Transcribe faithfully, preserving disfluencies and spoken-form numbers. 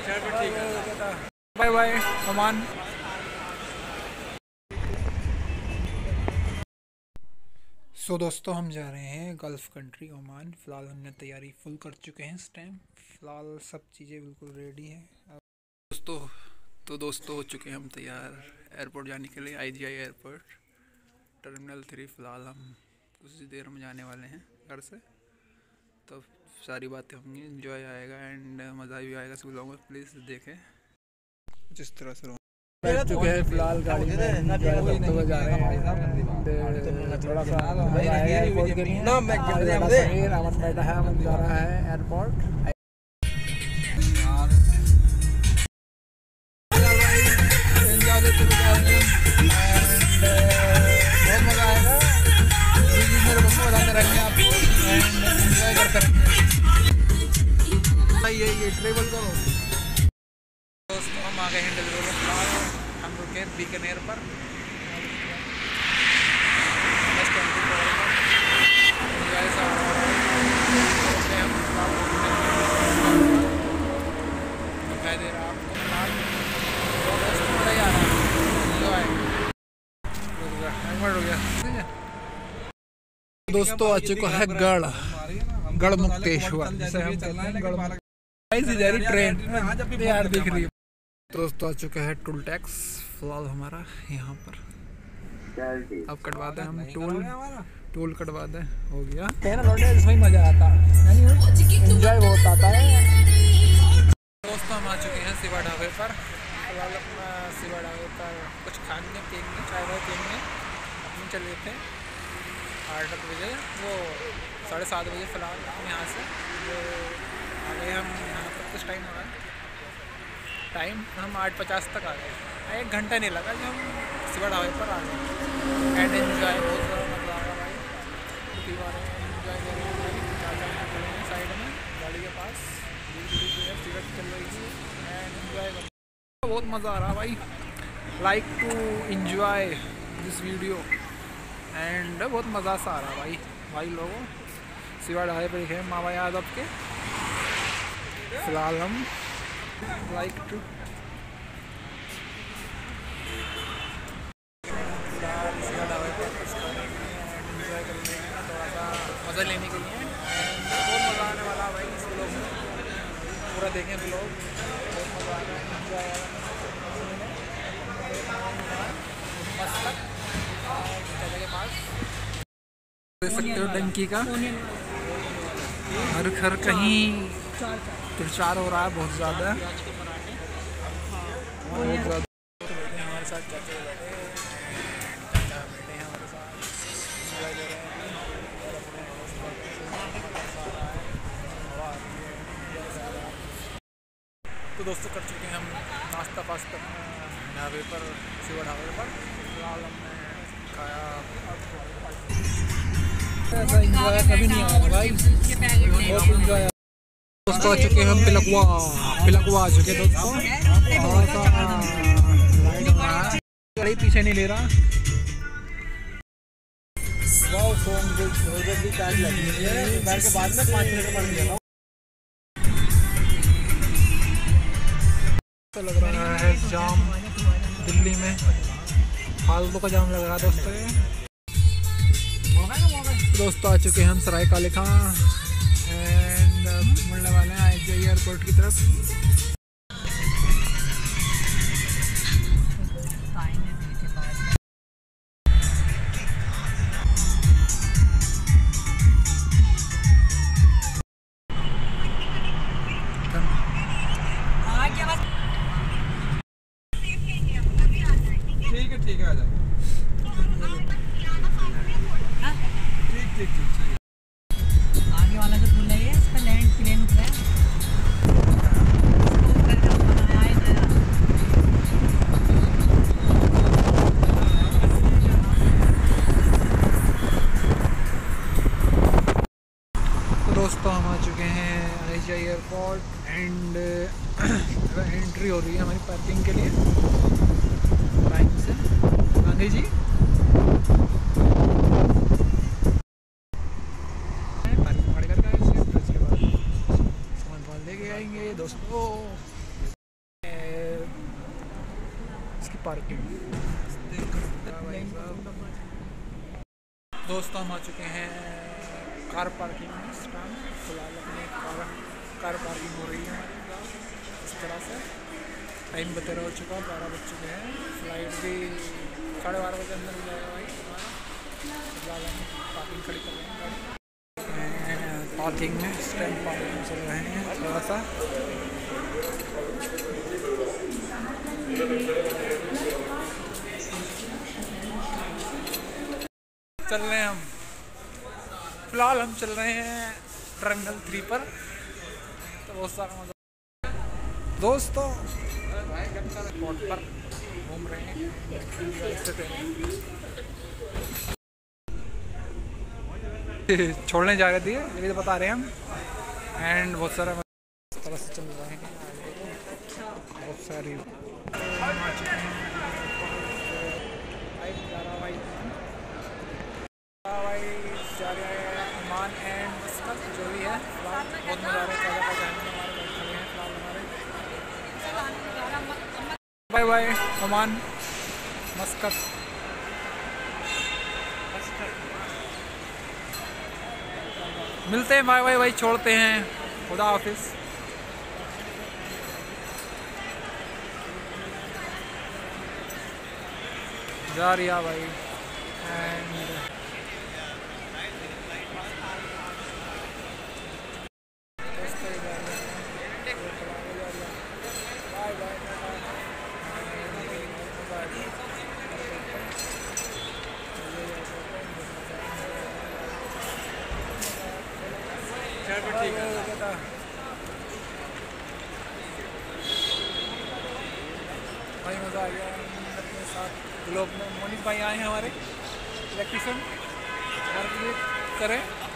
Bye bye Oman. So so, दोस्तों हम जा रहे हैं गल्फ़ कंट्री ओमान। फ़िलहाल हमने तैयारी फुल कर चुके हैं इस टाइम। फ़िलहाल सब चीज़ें बिल्कुल रेडी हैं दोस्तों। तो दोस्तों हो चुके हैं हम तैयार एयरपोर्ट जाने के लिए, आईजीआई एयरपोर्ट टर्मिनल थ्री। फ़िलहाल हम कुछ देर में जाने वाले हैं घर से, तो सारी बातें होंगी, एंजॉय आएगा एंड मज़ा भी आएगा सब लोगों को। प्लीज़ देखें जिस तरह से बैठ चुके हैं फ़िलहाल गाड़ी में, एंजॉय करते हुए जा रहे हैं। थोड़ा सा एयरपोर्ट के लिए अमन बैठा है, अमन जा रहा है एयरपोर्ट। बहुत मज़ा आएगा, मेरे बच्चों बताते रहेंगे आप एंड एंजॉय करते रहेंगे। ये ये ट्रेवल करो दोस्तों। हम आ गए हैं डिलीवर। फिलहाल हम रुके बीकानेर पर बस ट्वेंटी फोर पर। दिखाई दे रहा आपको फिलहाल दोस्तों जा रहा है। दोस्तों आ चुका है गढ़ गढ़ मुक्तेश्वर, जिसे हम कहते हैं गढ़। ट्रेन यार दिख रही है दोस्तों। आ चुका है टोल टैक्स फिलहाल हमारा यहाँ पर। अब कटवा दें हम टोल टोल कटवा दें, हो गया। इसमें मज़ा आता है, एंजॉय बहुत आता है दोस्तों। हम आ चुके हैं शिवा ढाबे पर। फिलहाल अपना शिवा ढाबे पर कुछ खाएंगे पियेंगे, चाय वाय पियेंगे। अपने चले थे आठ बजे, वो साढ़े सात बजे फ़िलहाल हम यहाँ से जो आ गए। हम यहाँ पर कुछ टाइम हो रहा है, टाइम हम आठ पचास तक आ गए। एक घंटा नहीं लगा जब हम शिवा ढाबे पर आ गए एंड एंजॉय बहुत ज़्यादा मज़ा आ रहा भाई। छुट्टी वाले एंजॉय कर रहे हैं भाई। चाचा ने खड़े हैं साइड में गाड़ी के पास, सिगरेट चल रही थी एंड एंजॉय कर, बहुत मज़ा आ रहा भाई। Like to enjoy this video and बहुत मज़ा सा आ रहा भाई। भाई लोगों शिवा ढाबे पर देखे मामा यादव के। फ़िलहाल हम लाइक टू मज़ा लेने के लिए बहुत मज़ा आने वाला भाई। इस लोग पूरा देखें ब्लॉग, बहुत मज़ा आएगा, एंजॉय के पास देख सकते हो डंकी का हर घर कहीं प्रचार हो रहा है बहुत ज़्यादा बहुत ज़्यादा। हमारे साथ चाचा बैठे चाचा बैठे हैं हमारे साथ, एंजॉय ले रहे हैं। तो दोस्तों कर चुके हैं हम नाश्ता पास्ता ढाबे पर, शिवा ढाबे पर। फिलहाल हमने खाया, ऐसा एंजॉय कभी नहीं आया भाई, बहुत एंजॉय। दोस्तों आ चुके हैं हम पिलकवा पिलकवा आ चुके दोस्तों। थोड़ा सा गाड़ी पीछे नहीं ले रहा। के बाद में पाँच मिनट बढ़ गया तो लग रहा है जाम दिल्ली में, फालतू का जाम लग रहा है दोस्तों। दोस्तों आ चुके हैं हम सराय काले खां एंड मुड़ने वाले हैं आईजीआई एयरपोर्ट की तरफ। ठीक है ठीक है आ जाए। ठीक ठीक ठीक आगे वाला जो पुल है इस पर लैंड प्लेन उतरा है। तो दोस्तों हम आ चुके हैं आईजीआई एयरपोर्ट एंड एंट्री हो रही है हमारी पार्किंग के लिए लाइन से। गांधी जी पार्किंग करके उसके बाद सामान लेके आएंगे दोस्तों। पार्किंग। दोस्तों हम आ चुके हैं कार पार्किंग में। इस टाइम फिलहाल अपनी कार कार पार्किंग हो रही है हमारी इस तरह से। टाइम बतेरा हो चुका, बारह बज चुके हैं। फ्लाइट भी साढ़े बारह बजे अंदर हो जाएगा भाई हमारा। फिलहाल हम पार्किंग खड़ी कर रहे हैं गाड़ी पार्किंग में। इस टाइम पार्किंग चल रहे हैं थोड़ा सा। चल रहे हैं हम फिलहाल हम चल रहे हैं टर्मिनल थ्री पर। तो बहुत सारा मजा दोस्तों स्पॉट पर घूम रहे हैं। छोड़ने जा रहे थे ये भी तो बता रहे हैं हम। एंड बहुत सारा इस तरह से चल रहे हैं बहुत सारी ओमान एंड मस्कत जो भी है बहुत मज़ा आ रहा है। Bye bye Oman Muscat. मिलते हैं, बाय बाय भाई, छोड़ते हैं, खुदा हाफिज़। जा रिया भाई एंड ठीक है भाई, मज़ा आ गया अपने साथ। ग्लोब में मोनिक भाई आए हैं हमारे इलेक्ट्रिशियन, करें